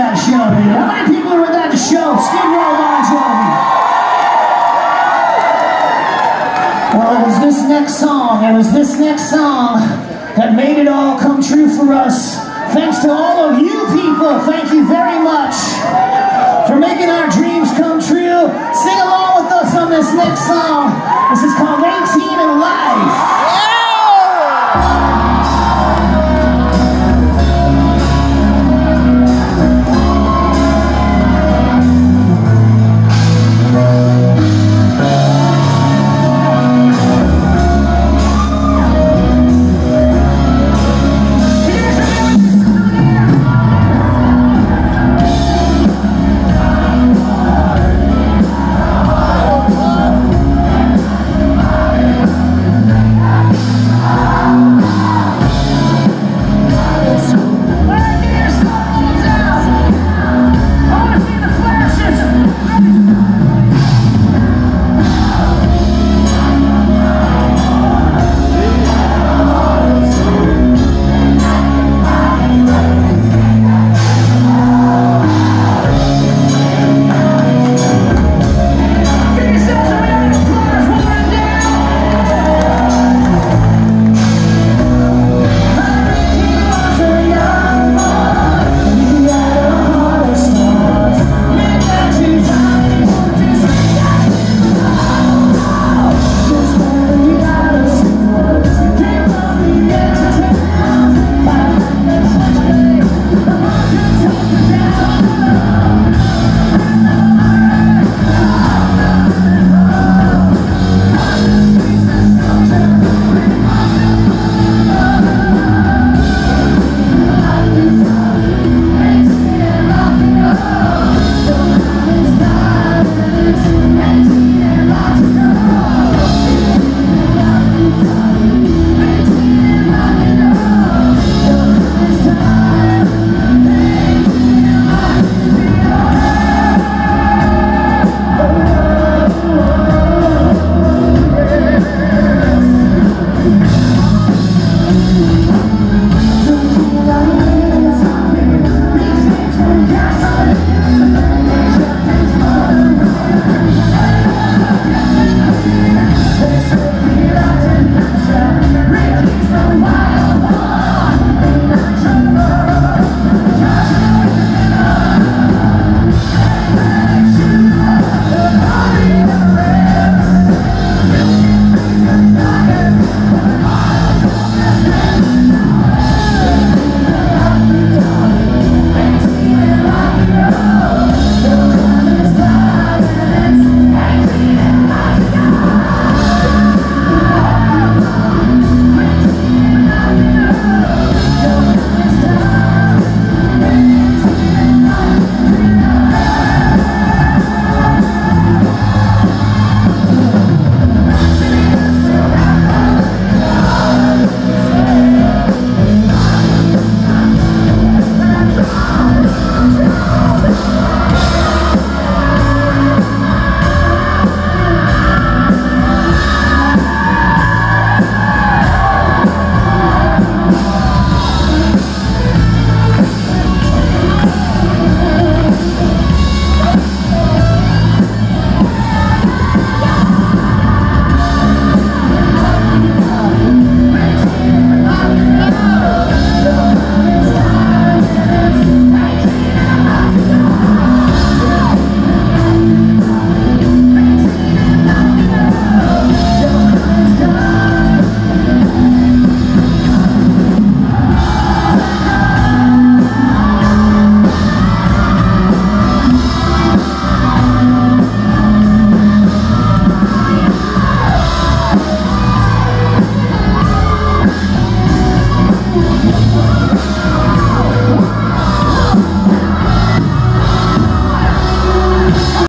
that show, dude? How many people were at that show? Skid Row, Bon Jovi. Well, it was this next song that made it all come true for us. Thanks to all of you people, thank you very much for making our dreams come true. Sing along with us on this next song. This is called 18 in Life.